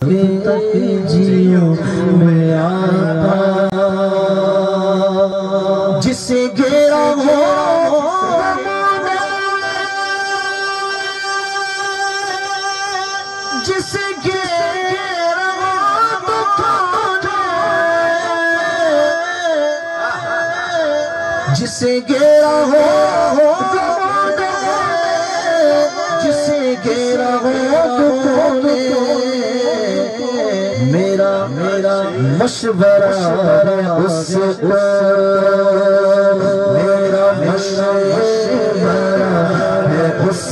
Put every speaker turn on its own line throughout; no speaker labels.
تک جیو میں آتا جسے گھیرا ہو جسے گھیرا جسے گھیرا ہو جسے گھیرا ہو میرا مشورہ ہے اس میرا مشورہ ہے اس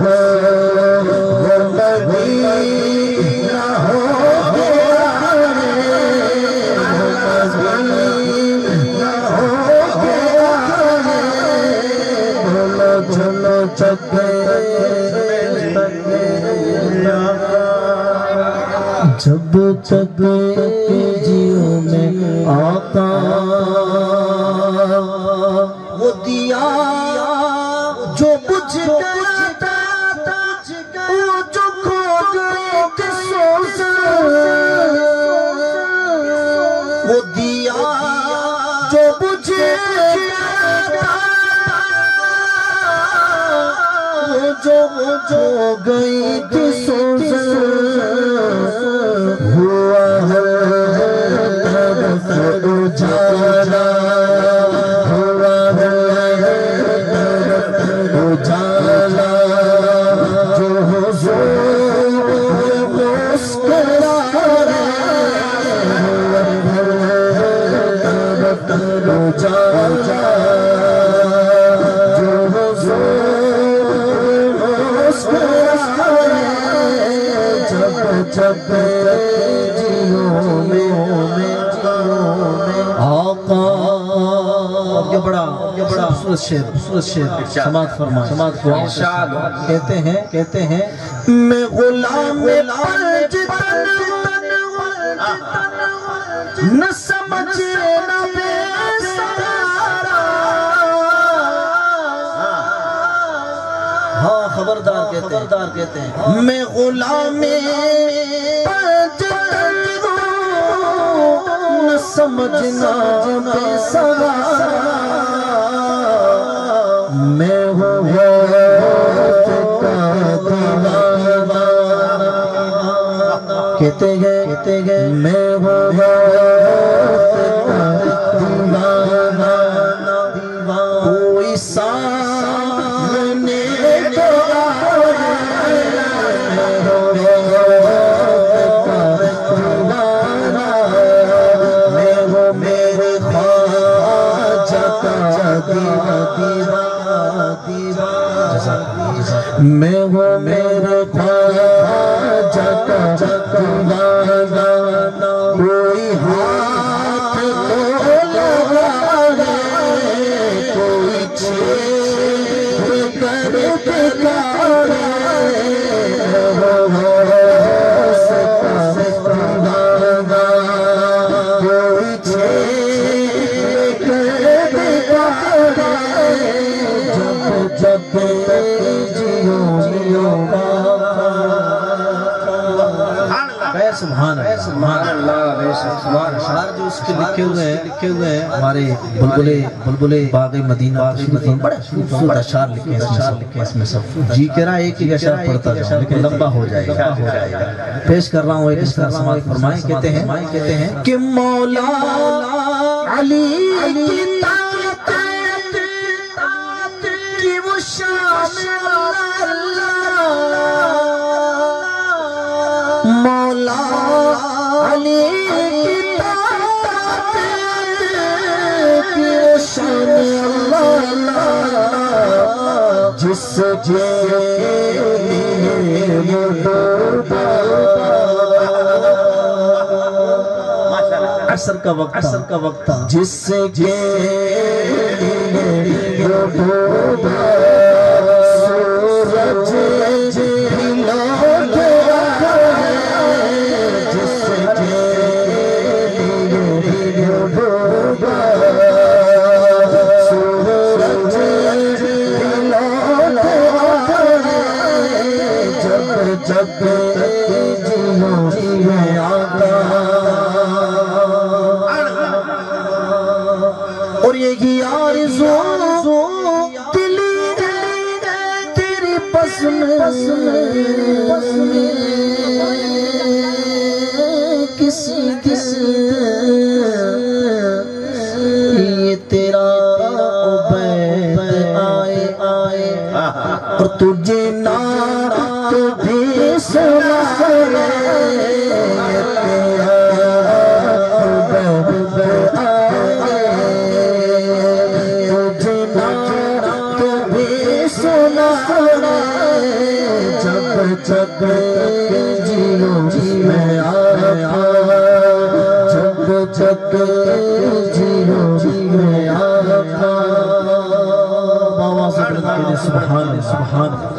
وہ مدینہ ہو گیا مدینہ ہو گیا بھولو چلو چکے جب تک جیو میں آتا وہ دیا جو بجھ گیا تھا وہ جو کھو گئے تھے سوز وہ دیا جو بجھ گیا تھا وہ جو گئی تھی سوز جب جیو میں آقا یہ بڑا خوبصورت شعر سماعت فرمائیں کہتے ہیں میں غلام پنج تن نہ سمجھے نہ ہاں خبردار کہتے ہیں میں غلام پنج تن نہ سمجھنا بے سوارا میں ہوں کہتے گئے میں ہوں کوئی سامنے میں ہوں میرے خواجہ دیوانہ کوئی ہاتھ کو لگا کوئی چھیر کر پکارے کوئی چھیر کر پکارے جب سبحان اللہ اشعار جو اس کے لکھے ہوئے ہیں ہمارے بلبلے باغ مدینہ بڑے خوبصورت اشعار لکھے ہیں اس میں سب جی کہہ رہا ہے ایک اشعار پڑھتا جاؤں لیکن لمبا ہو جائے گا پیش کر رہا ہوں ایک اشعار سماعت فرمائیں کہتے ہیں کہ مولا علی کی طاعت کی وہ شام مولا علی کی طاعت کی وہ شان اللہ جس کے لیے عصر کا وقت تھا جس کے لیے سورج جب جیو میں تک جیو میں آقا. سبحان اللہ.